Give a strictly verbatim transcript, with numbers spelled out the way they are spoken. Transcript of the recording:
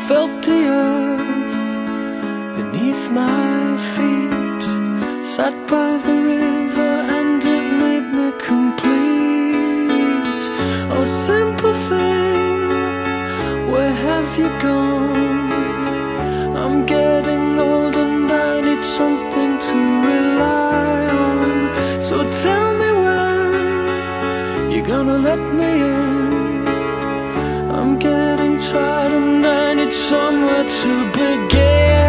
felt the earth beneath my feet, sat by the river and it made me complete. Oh simple thing, where have you gone? I'm getting old and I need something to rely on. So tell me when you're gonna let me in. I'm getting tired and I need somewhere to begin.